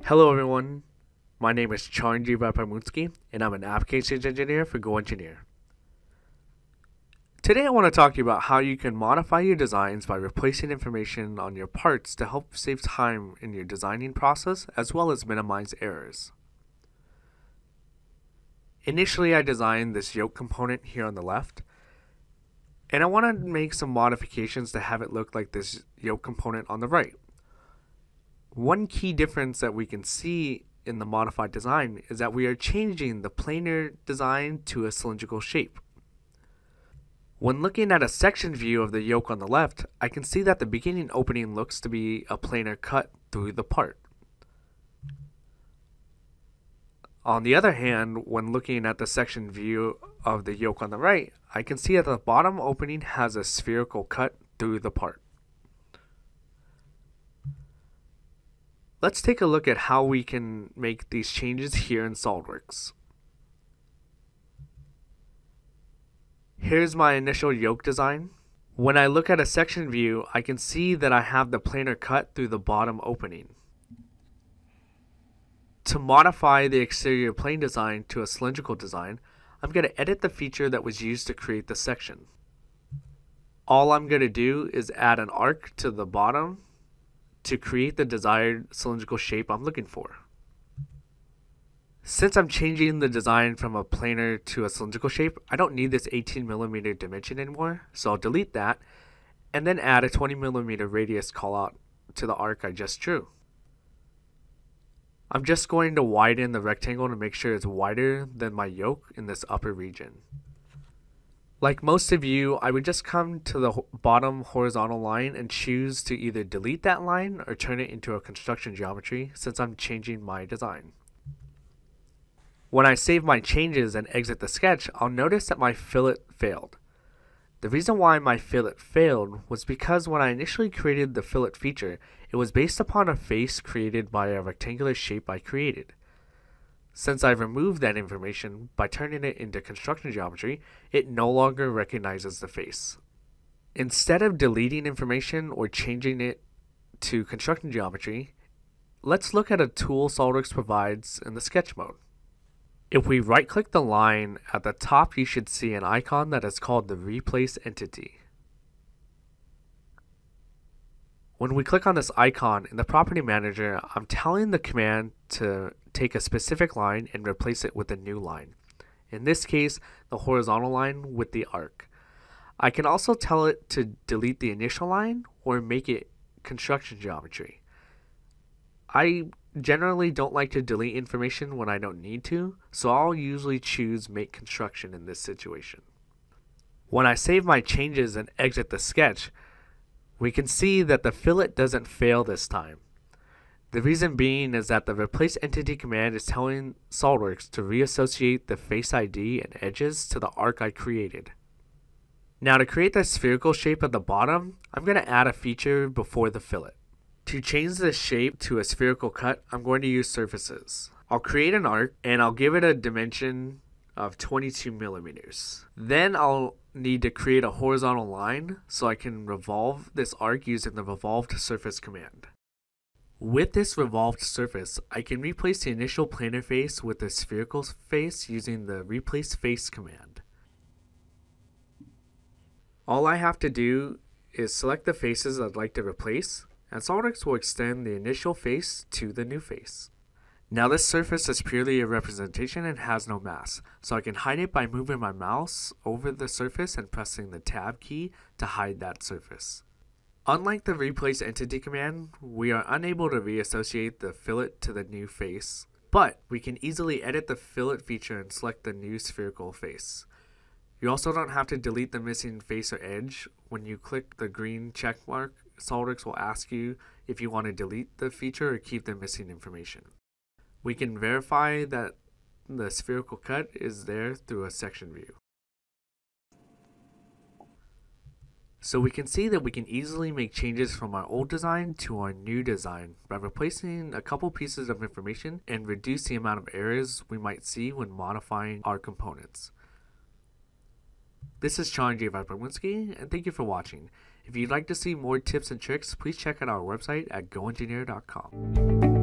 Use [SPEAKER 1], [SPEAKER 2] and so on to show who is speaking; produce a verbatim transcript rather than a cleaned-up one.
[SPEAKER 1] Hello everyone, my name is Charn Jivaphaiboonskdi and I'm an applications engineer for GoEngineer. Today I want to talk to you about how you can modify your designs by replacing information on your parts to help save time in your designing process as well as minimize errors. Initially I designed this yoke component here on the left, and I want to make some modifications to have it look like this yoke component on the right. One key difference that we can see in the modified design is that we are changing the planar design to a cylindrical shape. When looking at a section view of the yoke on the left, I can see that the beginning opening looks to be a planar cut through the part. On the other hand, when looking at the section view of the yoke on the right, I can see that the bottom opening has a spherical cut through the part. Let's take a look at how we can make these changes here in SOLIDWORKS. Here's my initial yoke design. When I look at a section view, I can see that I have the planar cut through the bottom opening. To modify the exterior plane design to a cylindrical design, I'm going to edit the feature that was used to create the section. All I'm going to do is add an arc to the bottom to create the desired cylindrical shape I'm looking for. Since I'm changing the design from a planar to a cylindrical shape, I don't need this eighteen millimeter dimension anymore, so I'll delete that and then add a twenty millimeter radius callout to the arc I just drew. I'm just going to widen the rectangle to make sure it's wider than my yoke in this upper region. Like most of you, I would just come to the bottom horizontal line and choose to either delete that line or turn it into a construction geometry since I'm changing my design. When I save my changes and exit the sketch, I'll notice that my fillet failed. The reason why my fillet failed was because when I initially created the fillet feature, it was based upon a face created by a rectangular shape I created. Since I've removed that information by turning it into construction geometry, it no longer recognizes the face. Instead of deleting information or changing it to construction geometry, let's look at a tool SOLIDWORKS provides in the sketch mode. If we right-click the line, at the top you should see an icon that is called the Replace Entity. When we click on this icon in the Property Manager, I'm telling the command to take a specific line and replace it with a new line. In this case, the horizontal line with the arc. I can also tell it to delete the initial line or make it construction geometry. I generally don't like to delete information when I don't need to, so I'll usually choose Make Construction in this situation. When I save my changes and exit the sketch, we can see that the fillet doesn't fail this time. The reason being is that the Replace Entity command is telling SOLIDWORKS to reassociate the face I D and edges to the arc I created. Now to create the spherical shape at the bottom, I'm going to add a feature before the fillet. To change the shape to a spherical cut, I'm going to use surfaces. I'll create an arc and I'll give it a dimension of twenty-two millimeters. Then I'll need to create a horizontal line so I can revolve this arc using the revolved surface command. With this revolved surface, I can replace the initial planar face with a spherical face using the Replace Face command. All I have to do is select the faces I'd like to replace, and SOLIDWORKS will extend the initial face to the new face. Now this surface is purely a representation and has no mass, so I can hide it by moving my mouse over the surface and pressing the Tab key to hide that surface. Unlike the Replace Entity command, we are unable to reassociate the fillet to the new face, but we can easily edit the fillet feature and select the new spherical face. You also don't have to delete the missing face or edge. When you click the green check mark, SOLIDWORKS will ask you if you want to delete the feature or keep the missing information. We can verify that the spherical cut is there through a section view. So we can see that we can easily make changes from our old design to our new design by replacing a couple pieces of information and reduce the amount of errors we might see when modifying our components. This is Charn Jivaphaiboonskdi, and thank you for watching. If you'd like to see more tips and tricks, please check out our website at Go Engineer dot com.